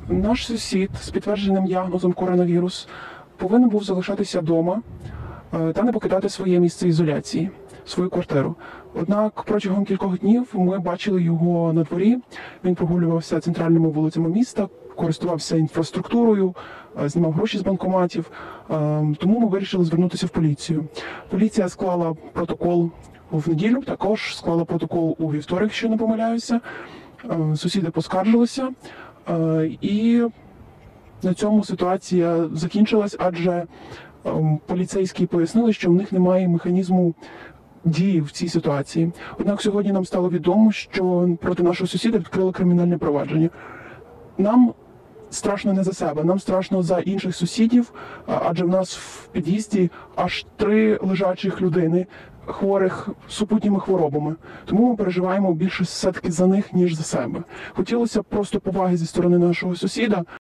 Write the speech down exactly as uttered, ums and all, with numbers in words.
Наш сусід з підтвердженим діагнозом коронавірус повинен був залишатися вдома та не покидати своє місце ізоляції, свою квартиру. Однак протягом кількох днів ми бачили його на дворі. Він прогулювався центральними вулицями міста, користувався інфраструктурою, знімав гроші з банкоматів. Тому ми вирішили звернутися в поліцію. Поліція склала протокол в неділю, також склала протокол у вівторок, якщо не помиляюся. Сусіди поскаржилися. І на цьому ситуація закінчилась, адже поліцейські пояснили, що в них немає механізму дії в цій ситуації. Однак сьогодні нам стало відомо, що проти нашого сусіда відкрили кримінальне провадження. Нам страшно не за себе, нам страшно за інших сусідів, адже в нас в під'їзді аж три лежачих людини, хворих супутніми хворобами. Тому ми переживаємо більше все-таки за них, ніж за себе. Хотілося б просто поваги зі сторони нашого сусіда.